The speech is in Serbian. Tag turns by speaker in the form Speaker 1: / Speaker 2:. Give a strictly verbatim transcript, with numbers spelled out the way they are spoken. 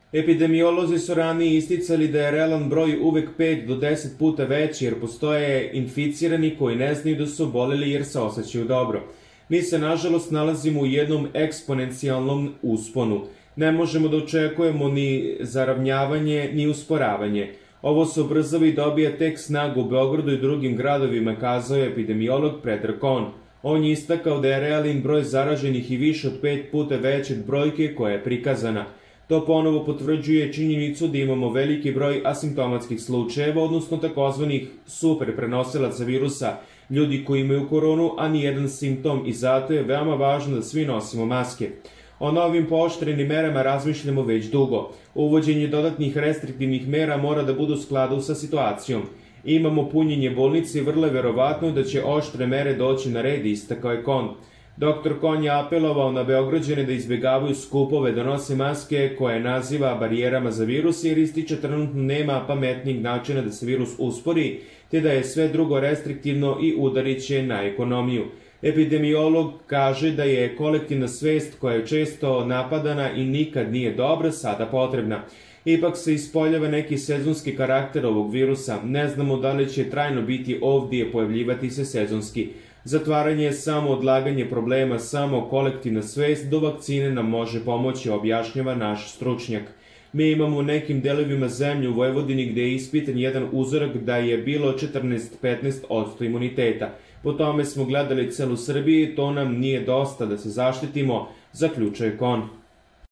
Speaker 1: Epidemiolozi su ranije isticali da je realan broj uvek pet do deset puta veći jer postoje inficirani koji ne znaju da su oboleli jer se osjećaju dobro. Mi se nažalost nalazimo u jednom eksponencijalnom usponu. Ne možemo da očekujemo ni zaravnjavanje ni usporavanje. Ovo se ubrzava i dobija tek snagu u Beogradu i drugim gradovima, kazao je epidemiolog Predrag Kon. On je istakao da je realin broj zaraženih i više od pet puta veći od brojke koja je prikazana. To ponovo potvrđuje činjenicu da imamo veliki broj asimptomatskih slučajeva, odnosno takozvanih super prenosilaca virusa, ljudi koji imaju koronu, a nijedan simptom, i zato je veoma važno da svi nosimo maske. O novim pooštrenim merama razmišljamo već dugo. Uvođenje dodatnih restriktivnih mera mora da budu u skladu sa situacijom. Imamo punjenje bolnice i vrlo je verovatno da će oštre mere doći na red, istakao je Kon. Doktor Kon je apelovao na Beograđane da izbjegavaju skupove, da nose maske koje naziva barijerama za virus, jer ističe trenutno nema pametnijeg načina da se virus uspori, te da je sve drugo restriktivno i udarit će na ekonomiju. Epidemiolog kaže da je kolektivna svest koja je često napadana i nikad nije dobra sada potrebna. Ipak se ispoljava neki sezonski karakter ovog virusa. Ne znamo da li će trajno biti ovdje pojavljivati se sezonski. Zatvaranje je samo odlaganje problema, samo kolektivna svest do vakcine nam može pomoći, objašnjava naš stručnjak. Mi imamo u nekim delovima zemlje u Vojvodini gde je ispitan jedan uzorak da je bilo četrnaest do petnaest posto imuniteta. Po tome smo gledali celu Srbiju i to nam nije dosta da se zaštitimo, zaključuje Kon.